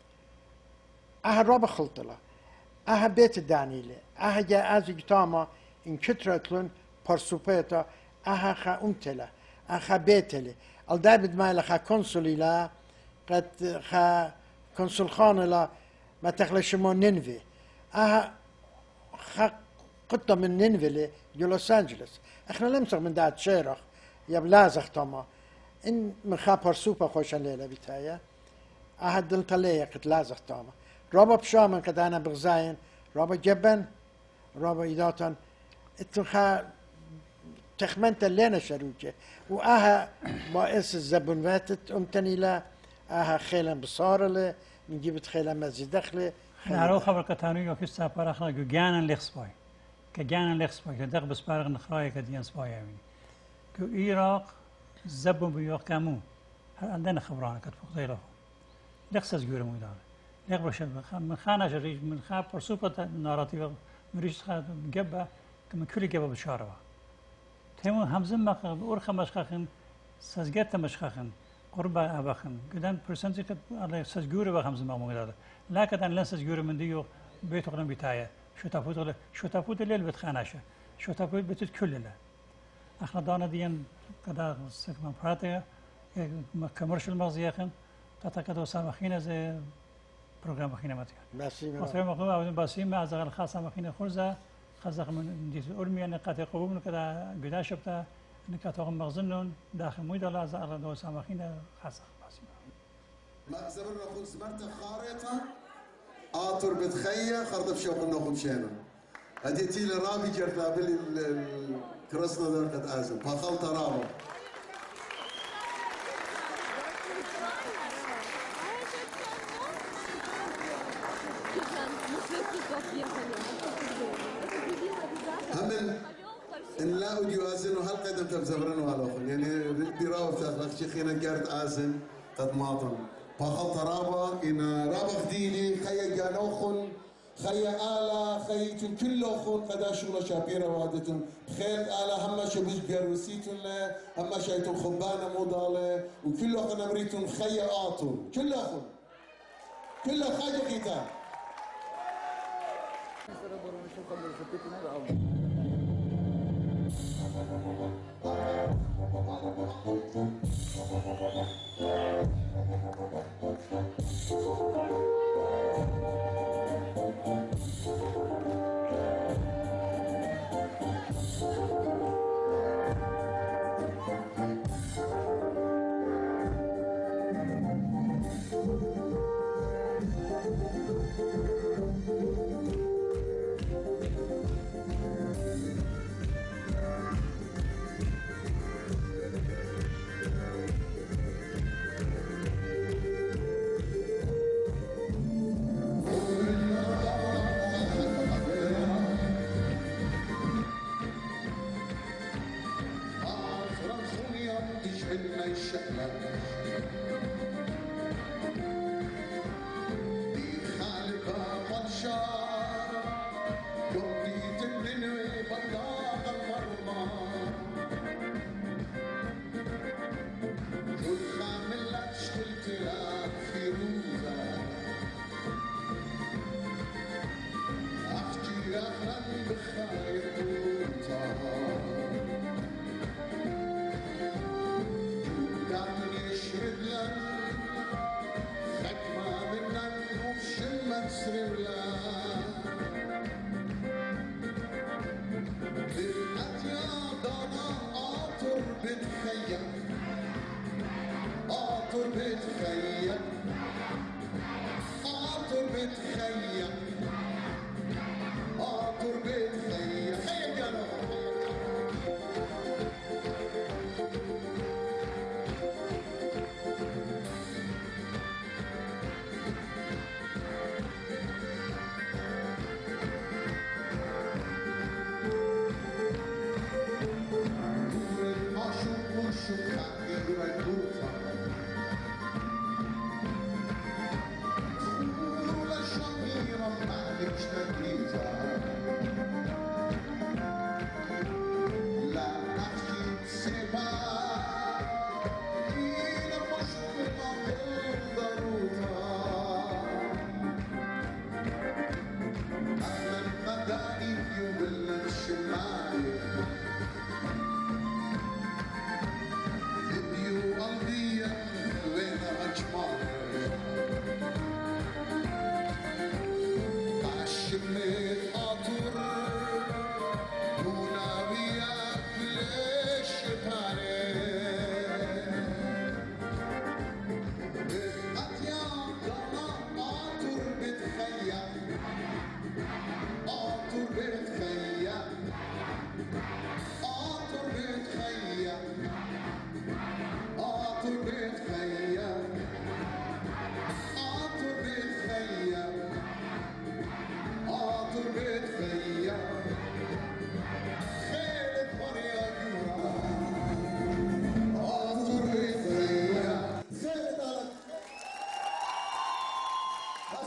أها رابا خلطلا أها بيت دانيلي أها جا أزيج تاما إن كترتلون برسوبيتا أها خا أمتلا أها خا بيتلي الدابد مايلا خا كونسولي لا قد خا كونسول خان لا ما تخلش مو نينفي أها خا قطة من نينفي لوس أنجلس احنا لمسك من دات شيرخ يا بلازخ تما ان من خابر سوبر خوش الليله بتاعي احد دلتليه قد لازخ تما رابا بشامن قد انا بغزاين رابا جبن رابا ايداتن اتخا تخمنت لنا شروجه واها باس الزبون فاتت امتني لا اها خيلا بصار له نجيب خيلا مزيد دخله نعرف خبر كتانيو في السفر اخنا جانا لخصباي كجانا لخصباي كدق بسبارغ نخراي كديان سباي يعني كو إيراق زبون بيوق كامو عندنا خبرانه كتفوق زي له لقص زجور مو دار لق برش من خانه جري من خاب برسوبه ناراتي مريش خا جبه كم كل جبه بشاره تيمو همزم ما اورخ مشخخن سزجت مشخخن قرب ابخن قدام برسنتي على سزجور بخمس ما مو دار لكن ان سزجور من ديو بيت قرن بتاعه شو تفوت شو تفوت الليل بتخانشه شو تفوت بتت كلنا احنا دانا ديان كذا سكمان براتيا كمرشل مغزياخن تتكدو سامخينه زي برنامج خينه ماتي باسيم مثلا مقوم او باسيم مع زغل خاصه مخينه خرزه خزق من ديت اولمي ان قات قبوم كذا قداش بتا ان كاتو مغزنون داخل مويد لا زغل دو سامخينه خاصه باسيم ما زبرنا خذ زمرت خارطه آطر بتخيا خرطف شوق النخم شينا هديتي لرابي جرتا بلي كرسنا ذرقة آزم فخلط رابا همل إن لا أوديو آزن وهل قدم تبزبرن وهالأخر يعني ردي راوب تأخلق شيخينا قارت آزن قد ماطن فخلط رابا إن رابا خديني خيا جانوخن خيا آلا خيتن كلوخن قدا شغل شابيرة وادتن خير آلا هما شبش بيروسيتن له هما شايتن خبانة موضالة وكلوخن أمريتن خيا آتن كلوخن كله خاجة قيتا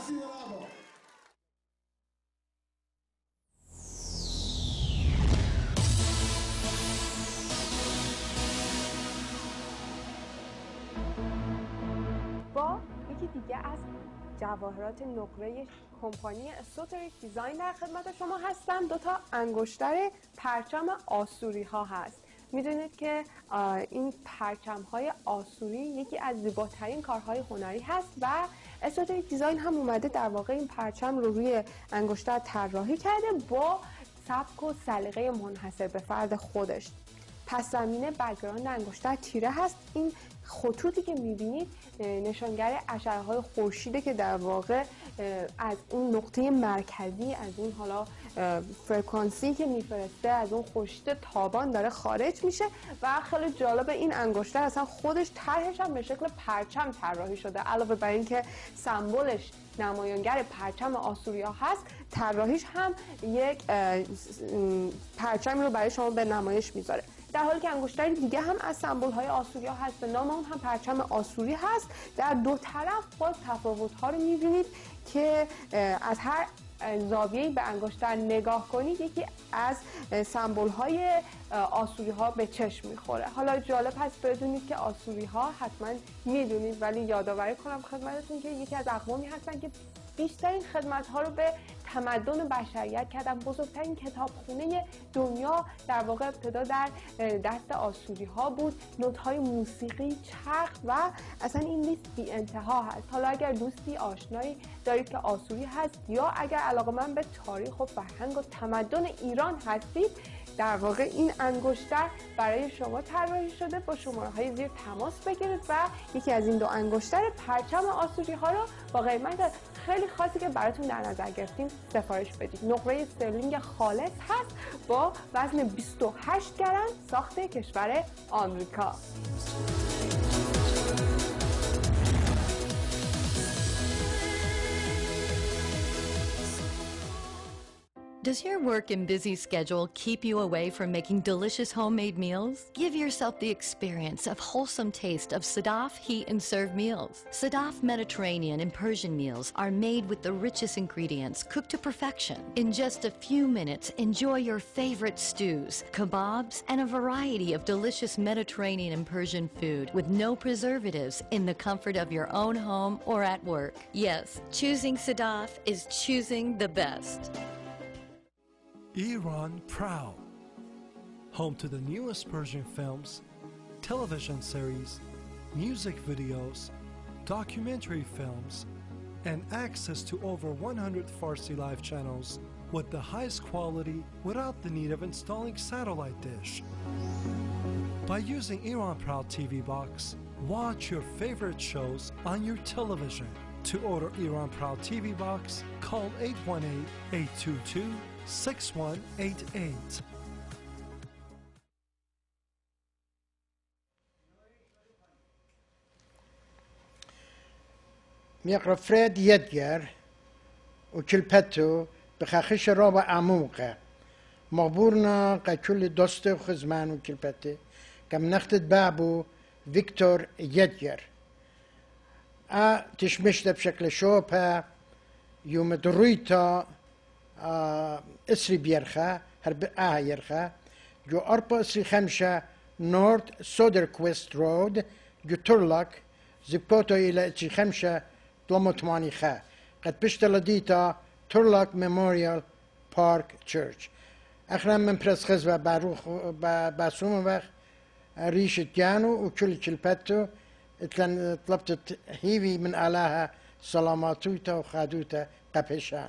عسي ورابا با یکی دیگه از جواهرات نقره کمپانی اسوتریک دیزاین در خدمت شما هستم. دو تا انگشتر پرچم آسوری ها هست. میدونید که این پرچم های آسوری یکی از زیباترین کارهای هنری هست و اسوتریک دیزاین هم اومده در واقع این پرچم رو روی انگشتر طراحی کرده با سبک و سلیقه منحصر به فرد خودش. پس زمینه بک‌گراند انگشتر تیره هست. این خطوطی که میبینید نشانگر اشعه های خورشیده که در واقع از اون نقطه مرکزی، از اون حالا فرکانسی که میفرسته، از اون خورشید تابان داره خارج میشه و خیلی جالب این انگشتر اصلا خودش طرحش هم به شکل پرچم طراحی شده. علاوه بر این که سمبلش نمایانگر پرچم آسوریا هست، طراحیش هم یک پرچمی رو برای شما به نمایش میذاره. در حالی که انگشتر دیگه هم از سمبل های آسوریا هست، به نام اون هم پرچم آسوری هست. در دو طرف باز تفاوت ها رو میبینید که از هر زاویه‌ای به انگشتر نگاه کنید یکی از سمبل های آسوری ها به چشم میخوره. حالا جالب هست بدونید که آسوری ها حتما میدونید، ولی یادآوری کنم خدمتتون که یکی از اقوامی هستن که بیشترین خدمت ها رو به تمدن بشریت کردن. بزرگترین کتابخونه دنیا در واقع ابتدا در دست آسوری ها بود. نوت های موسیقی، چرخ و اصلا این لیست بی انتها هست. حالا اگر دوستی آشنایی دارید که آسوری هست یا اگر علاقه‌مند به تاریخ و فرهنگ و تمدن ایران هستید، در واقع این انگشتر برای شما طراحی شده. با شماره های زیر تماس بگیرید و یکی از این دو انگشتر پرچم آسوری ها رو با قیمت خیلی خاصی که براتون در نظر گرفتیم سفارش بدید. نقره استرلینگ خالص هست با وزن بیست و هشت گرم، ساخت کشور آمریکا. Does your work and busy schedule keep you away from making delicious homemade meals? Give yourself the experience of wholesome taste of Sadaf Heat and Serve meals. Sadaf Mediterranean and Persian meals are made with the richest ingredients cooked to perfection. In just a few minutes, enjoy your favorite stews, kebabs, and a variety of delicious Mediterranean and Persian food with no preservatives in the comfort of your own home or at work. Yes, choosing Sadaf is choosing the best. Iran Proud, home to the newest Persian films, television series, music videos, documentary films, and access to over one hundred Farsi live channels with the highest quality without the need of installing satellite dish. By using Iran Proud T V Box, watch your favorite shows on your television. To order Iran Proud T V Box, call eight one eight, eight two two, six one eight eight. میقرا فريد يدجر وكلبتو بخاخش رابع عموقة مغبورنا كل دوست وخزمان وكلبتي كم نختت بابو فيكتور يدجر ا تشمشت بشكل شوبها يوم درويتا اسري بيرخا هرب اه يرخا جو اربا اسري خمسة نورد سودر كويست رود جو تورلك زبكوتو الى اسري خمسة ثلاثة وثمانين خا قد بشتلا ديتا تورلك ميموريال بارك تشيرش اخرا من برس خزوة باروخ باسوم وقت ريشة جانو وكل كلبتو اتلن طلبت هيفي من آلاها سلاماتوتا وخادوتا قبشان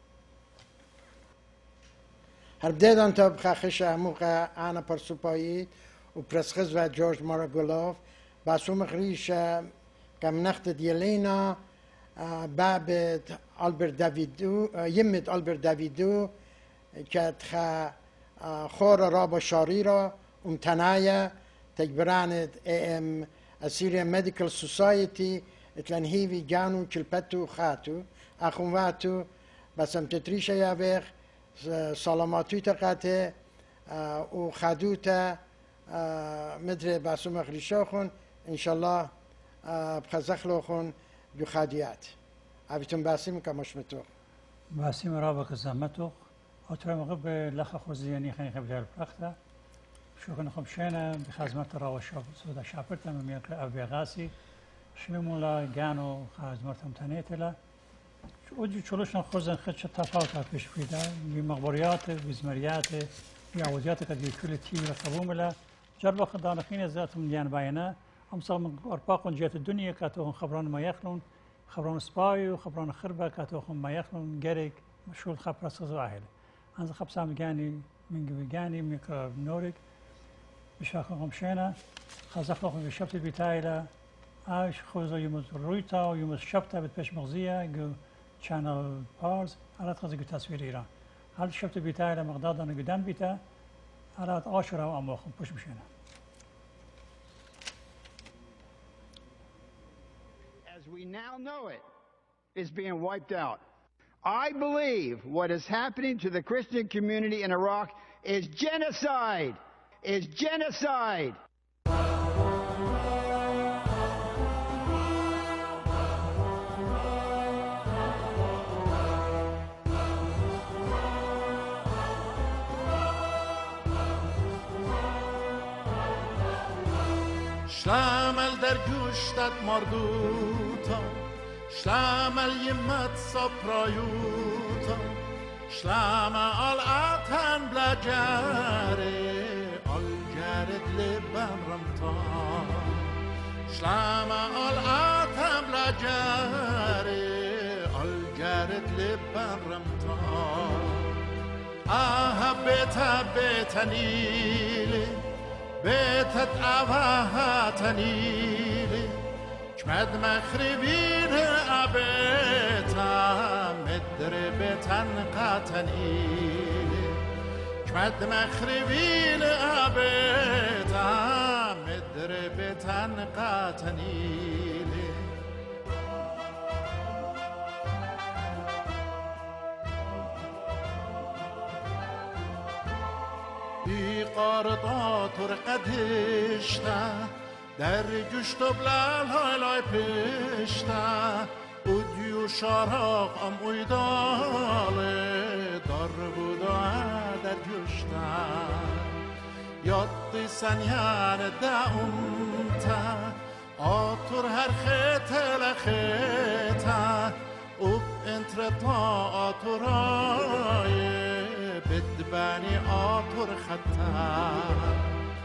هربديد انت بخاخشة موقع انا برسوبايت وبرسخز و جورج ماراغولوف باسوم ريشة كم نخت ديالينا بابت ألبرت دافيدو يمت ألبرت دافيدو كانت خور رابا شاريرا امتنايا تجبرانت ام Assyrian Medical Society اتلان هيفي جانو كلبتو خاتو اخواتو بسم تتريشا يافير سلاماتو تقاته وخادوتا مدري باسوم اخريشوخون ان شاء الله بخزخلوخون بخاديات أبيتم باسم كمش متو باسم رابك زمتو أترى مغب لخ خوزياني خني قبل الفرخته شو كنا خمشينا بخدمة الراوي شاب سودا شابرتا من ميك أبي غاسي شمولا جانو خدمتهم تنيتلا شو أجي شلوش نخوزن خدش تفاوت فيش فيدا بمقبريات بزمريات بعوزيات كدي كل تيم رقبوملا جرب خدان خين ذاتهم ديان باينا أمثال من أرباق جهة الدنيا كاتوهم خبران ما يخلون خبران سباي وخبران خربة كاتوهم ما يخلون جريك مشهور خبر سزواهل أنز خبسام جاني من جاني ميكرو نورك بشاخهم شينا خزقهم بشبت بتاعنا عايش خوزا يوم رويتا ويوم الشبتة بتبش مغزية جو channel بارز على تخزق تصوير إيران هل الشبت بتاعنا مقدار أنا قدام بتا على عشرة وأموخم بش مشينا. As we now know it, is being wiped out. I believe what is happening to the Christian community in Iraq is genocide. Is genocide. Shlamel der gustat marduta, shlamel yemat saprayuta, shlama al atan blajare, al jared lebam ramta, shlama al atan blajare, al jared lebam ramta, aha beta betanile. بيتت أباها تنيلي كمد مخربين أبيتا مدربتا قاتنيلي كمد مخربين أبيتا مدربتا قاتنيلي قارطات قدشته در گشت و بلال های لای پشته او دیو شارق ام اویداله دار بودا در گشته یادی سنیان داومته آتور هر خیته لخیته او انترتا آتورای بدباني آطر خطا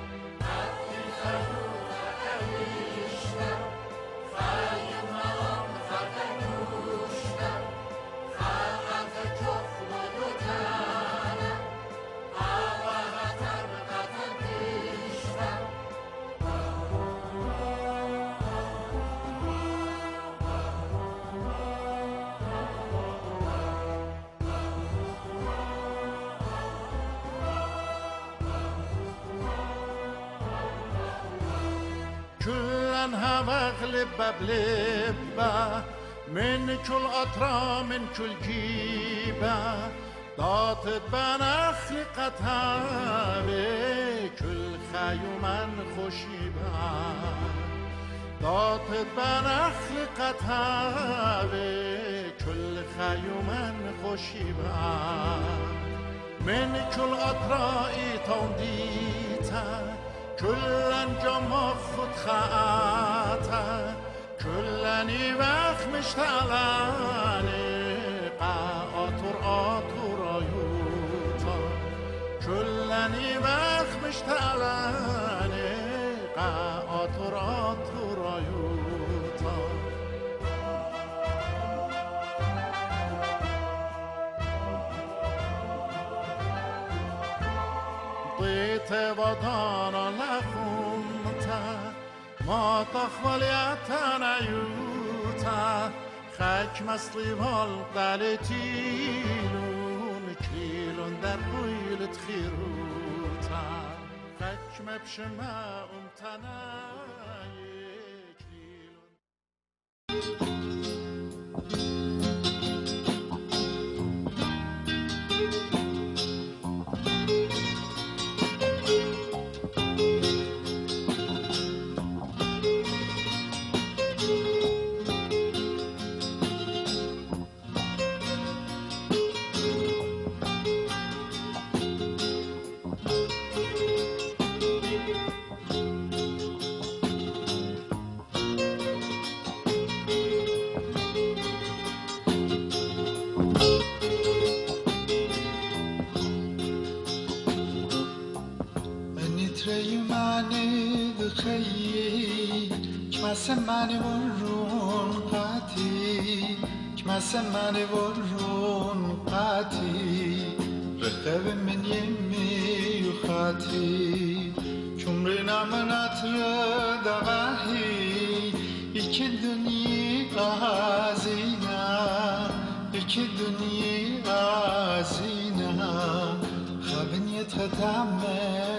كلها بغلب بلبة من كل أطرا من كل جيبة ضاطت بنخل قتها بكل خيوما خشيبة ضاطت بنخل قتها بكل خيوما خشيبة من كل أطرا تنديتا كلن جمع خود خاطر كلني وقت مشتغلاني قاطر آطر آيوتا كلني وقت مشتغلاني قاطر آطر آيوتا طيت وضانا لخمتا ما تخواليتنا يوتا خاك مصلي والقالتيلون كيلون در قيلة خيروتا خاك مبشما امتنا كمسمعني ورون قاتي كمسمعني ورون قاتي رقب من يمي وخاتي cumrina مناتر دواهی iki dünya zina iki dünya zina خبني تتعمل